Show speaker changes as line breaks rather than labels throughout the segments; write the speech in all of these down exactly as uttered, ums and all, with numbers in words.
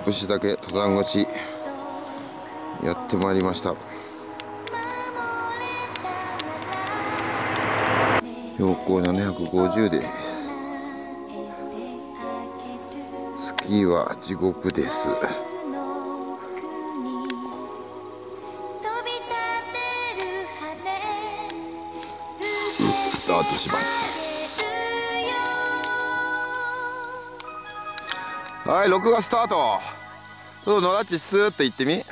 節岳登山口やってまいりました。標高ななひゃくごじゅうです。スキーは地獄です。スタートします。はい、録画スタート。ちょっと野立ちスーッと行ってみ。え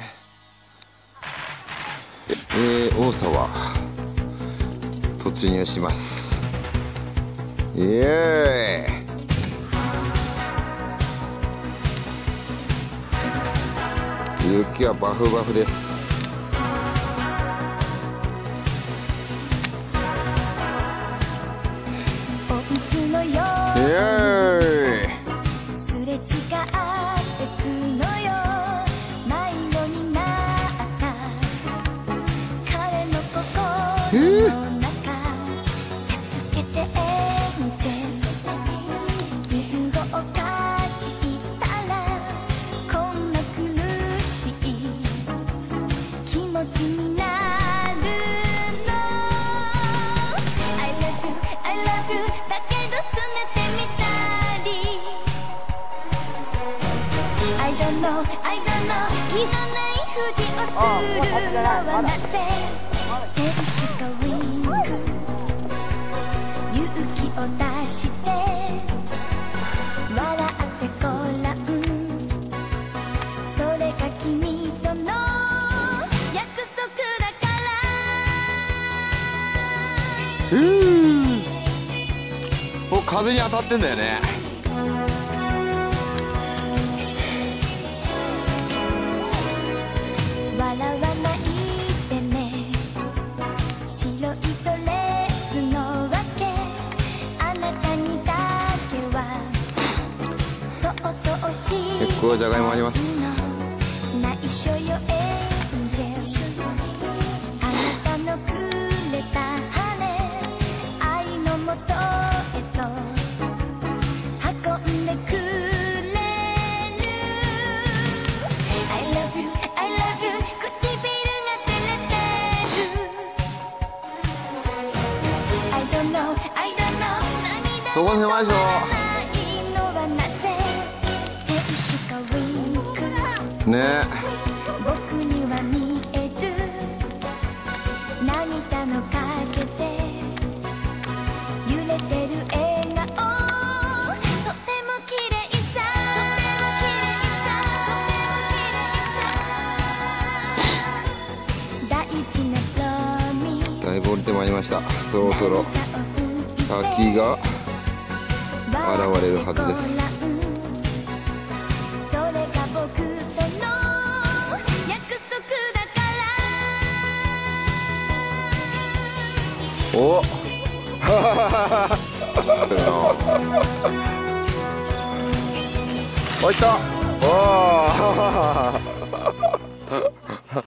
ー、大沢突入します。イエーイ。雪はバフバフです。イエーイ。えー
I don't know, I don't know 気のないふりをするのはなぜ天使がウィンク勇気を出して笑ってごらんそれが君との約束だから
うーお風に当たってんだよね。
笑わないでね白いドレスのわけあなたにだけはそっと押し
結構じゃがいもあります。
内緒よエンジェルあなたのくれた羽愛のもとへと運んでくれる I love you I love you I don't know, I don't know
そこ狭いでしょ。ねえ。
僕には見える涙の陰で揺れてる笑顔とても綺麗さ大事なプロミ
だいぶ降りてまいりました。そろそろ滝が現れるはずです。
それが僕との約束だから
おおいった。おお